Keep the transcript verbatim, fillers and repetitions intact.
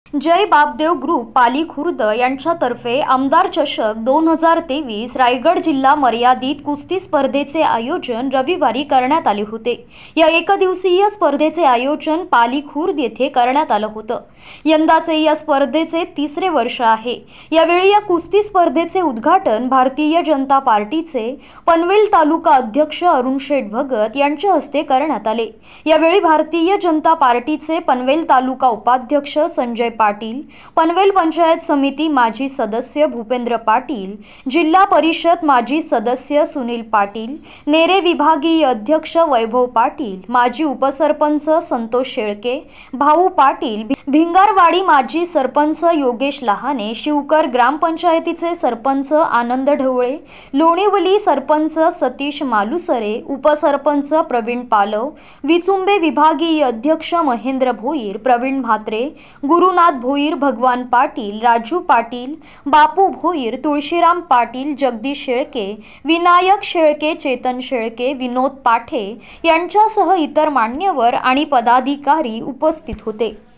जय Bapdev group Pali Khurd यांच्यातर्फे आमदार चषक दोन हजार तेवीस रायगड जिल्हा मर्यादित कुस्ती स्पर्धेचे आयोजन रविवारी करण्यात आले होते। या एकदिवसीय स्पर्धेचे आयोजन पाली खुर्द येथे करण्यात आलं होतं। यंदाचे या स्पर्धेचे तिसरे वर्ष आहे। यावेळी या कुस्ती स्पर्धेचे उद्घाटन भारतीय जनता पार्टीचे पनवेल तालुका अध्यक्ष अरुण शेठ भगत यांच्या हस्ते करण्यात आले। यावेळी भारतीय जनता पार्टीचे पनवेल तालुका उपाध्यक्ष संजय पाटील, पनवेल पंचायत समिती माजी सदस्य भूपेंद्र पाटील, जिल्हा परिषद माजी सदस्य सुनील पाटील, नेरे विभागीय अध्यक्ष वैभव पाटील, माजी उपसरपंच संतोष शेळके, भाऊ पाटील, भिंगारवाडी माजी सरपंच योगेश लहाने, शिवकर ग्रामपंचायतीचे सरपंच आनंद ढवळे, लोणीवली सरपंच सतीश मालुसरे, उपसरपंच प्रवीण पालव, विचुंबे विभागीय अध्यक्ष महेंद्र भोईर, प्रवीण म्हात्रे, गुरुनाथ भोईर, भगवान पाटील, राजू पाटील, बापू भोईर, तुळशीराम पाटील, जगदीश शेळके, विनायक शेळके, चेतन शेळके, विनोद पाठे यांच्यासह इतर मान्यवर आणि पदाधिकारी उपस्थित होते।